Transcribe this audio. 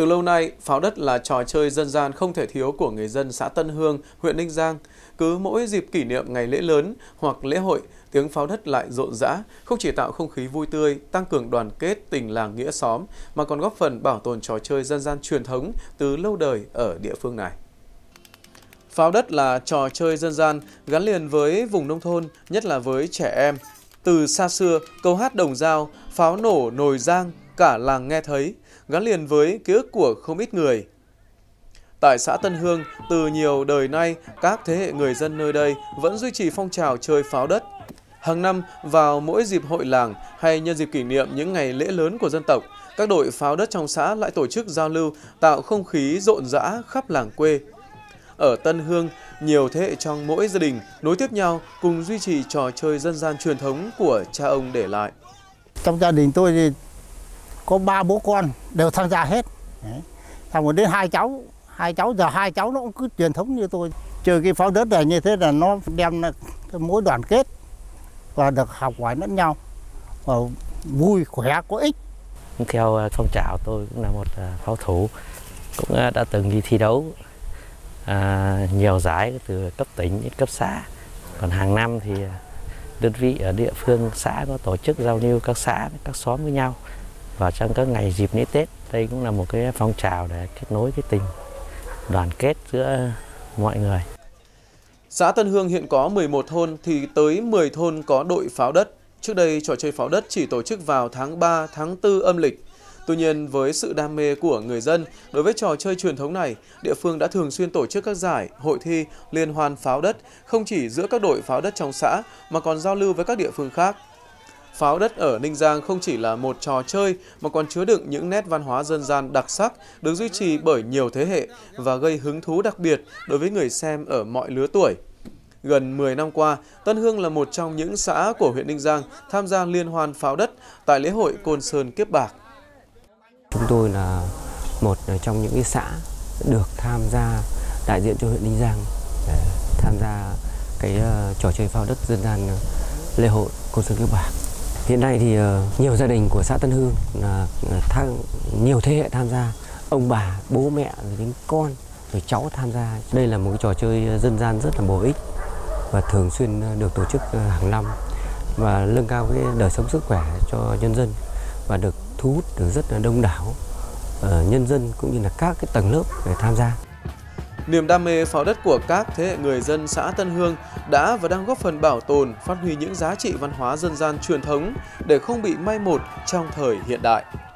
Từ lâu nay, pháo đất là trò chơi dân gian không thể thiếu của người dân xã Tân Hương, huyện Ninh Giang. Cứ mỗi dịp kỷ niệm ngày lễ lớn hoặc lễ hội, tiếng pháo đất lại rộn rã, không chỉ tạo không khí vui tươi, tăng cường đoàn kết tình làng nghĩa xóm, mà còn góp phần bảo tồn trò chơi dân gian truyền thống từ lâu đời ở địa phương này. Pháo đất là trò chơi dân gian gắn liền với vùng nông thôn, nhất là với trẻ em. Từ xa xưa, câu hát đồng dao, pháo nổ nồi giang, cả làng nghe thấy, gắn liền với ký ức của không ít người. Tại xã Tân Hương, từ nhiều đời nay, các thế hệ người dân nơi đây vẫn duy trì phong trào chơi pháo đất. Hàng năm, vào mỗi dịp hội làng hay nhân dịp kỷ niệm những ngày lễ lớn của dân tộc, các đội pháo đất trong xã lại tổ chức giao lưu, tạo không khí rộn rã khắp làng quê. Ở Tân Hương, nhiều thế hệ trong mỗi gia đình nối tiếp nhau cùng duy trì trò chơi dân gian truyền thống của cha ông để lại. Trong gia đình tôi thì có 3 bố con đều tham gia hết. Thằng một đến hai cháu giờ hai cháu nó cũng cứ truyền thống như tôi. Chơi cái pháo đất này như thế là nó đem cái mối đoàn kết và được học hỏi lẫn nhau, và vui khỏe có ích. Theo phong trào tôi cũng là một pháo thủ, cũng đã từng đi thi đấu nhiều giải từ cấp tỉnh đến cấp xã. Còn hàng năm thì đơn vị ở địa phương xã có tổ chức giao lưu các xã, các xóm với nhau vào trong các ngày dịp lễ Tết. Đây cũng là một cái phong trào để kết nối cái tình đoàn kết giữa mọi người. Xã Tân Hương hiện có 11 thôn thì tới 10 thôn có đội pháo đất. Trước đây, trò chơi pháo đất chỉ tổ chức vào tháng 3, tháng 4 âm lịch. Tuy nhiên, với sự đam mê của người dân đối với trò chơi truyền thống này, địa phương đã thường xuyên tổ chức các giải, hội thi, liên hoan pháo đất, không chỉ giữa các đội pháo đất trong xã mà còn giao lưu với các địa phương khác. Pháo đất ở Ninh Giang không chỉ là một trò chơi mà còn chứa đựng những nét văn hóa dân gian đặc sắc được duy trì bởi nhiều thế hệ và gây hứng thú đặc biệt đối với người xem ở mọi lứa tuổi. Gần 10 năm qua, Tân Hương là một trong những xã của huyện Ninh Giang tham gia liên hoan pháo đất tại lễ hội Côn Sơn Kiếp Bạc. Chúng tôi là một trong những cái xã được tham gia đại diện cho huyện Ninh Giang để tham gia cái trò chơi pháo đất dân gian lễ hội Côn Sơn Kiếp Bạc. Hiện nay thì nhiều gia đình của xã Tân Hương là nhiều thế hệ tham gia, ông bà, bố mẹ, rồi đến con, rồi cháu tham gia. Đây là một cái trò chơi dân gian rất là bổ ích và thường xuyên được tổ chức hàng năm và nâng cao cái đời sống sức khỏe cho nhân dân và được thu hút được rất là đông đảo nhân dân cũng như là các cái tầng lớp để tham gia. Niềm đam mê pháo đất của các thế hệ người dân xã Tân Hương đã và đang góp phần bảo tồn, phát huy những giá trị văn hóa dân gian truyền thống để không bị mai một trong thời hiện đại.